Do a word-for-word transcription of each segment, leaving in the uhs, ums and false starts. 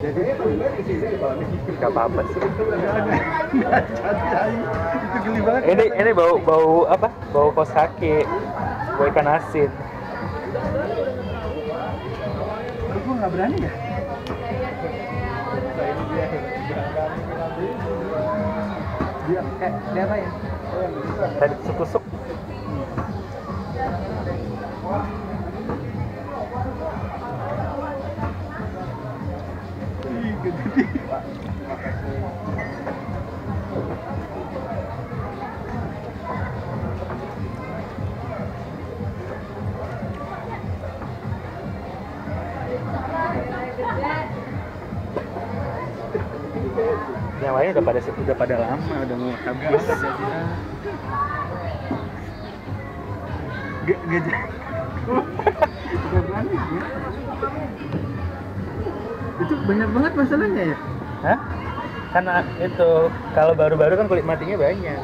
Jadi Gak apa-apa sih. nggak jadi, itu geli banget. Ini ini bau bau apa? Bau kos kaki, bau ikan asin. Gue nggak berani ya. Dia eh dia apa ya? Tadi tusuk-tusuk. Ih, gede. Yang lain udah pada udah pada lama, udah mau habis. Gak gak jadi. Gak berani gue. Itu banyak banget masalahnya ya. Hah? Karena itu kalau baru-baru kan kulit matinya banyak.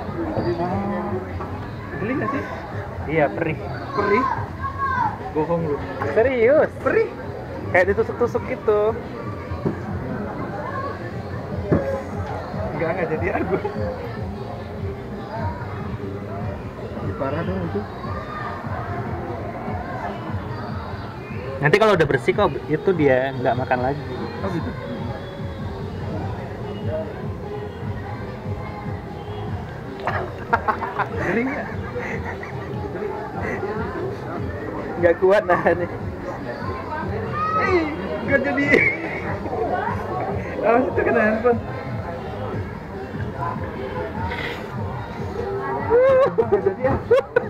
Geli nggak sih? Iya, perih. Perih. Bohong lu. Serius. Perih. Kayak ditusuk-tusuk gitu. Enggak enggak jadi aku. Ih, parah dong itu. Nanti kalau udah bersih kok itu dia nggak makan lagi. Oh gitu. Geli nggak? Nggak kuat nahannya. Eh, nggak jadi. Awas itu kena handphone. Nggak jadi ya.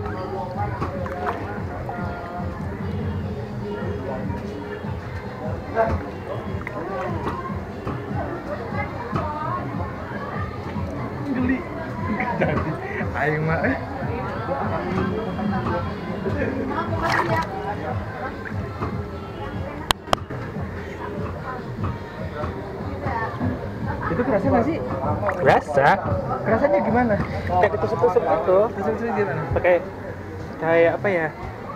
Geli. Nggak jadi. Ayo mah eh. Itu kerasa nggak sih? Berasa. Rasanya gimana? Kayak ditusuk-tusuk gitu. Tusuk-tusuk gimana? Pakai kayak apa ya?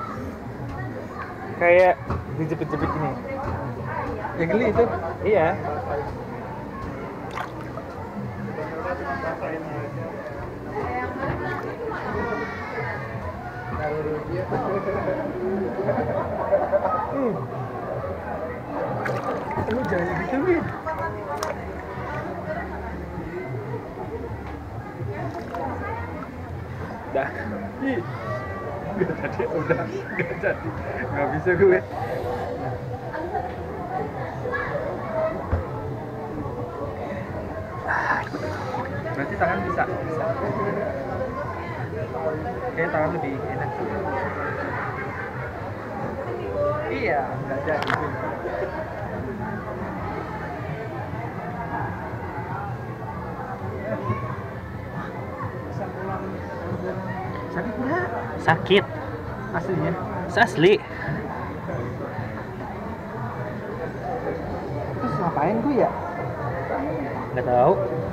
Kayak dijepit-jepit ini. Ya geli itu. Iya. Hmm. Lu jangan gitu nih. Dah. Ih. Gak jadi, udah gak jadi. Gak bisa gue. Berarti tangan bisa. Bisa. Kayak tangan lebih enak. Iya, gak jadi. Sakit nggak? Sakit. Aslinya? Asli. Terus ngapain gue ya? Nggak tahu.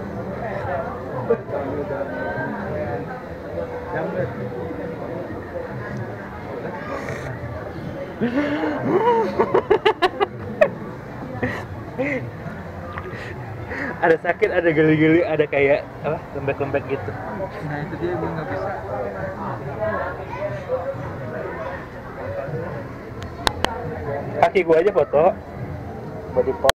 Ada sakit, ada geli-geli, ada kayak apa lembek-lembek gitu. Nah itu dia, gue nggak bisa. Kaki gua aja foto buat di post.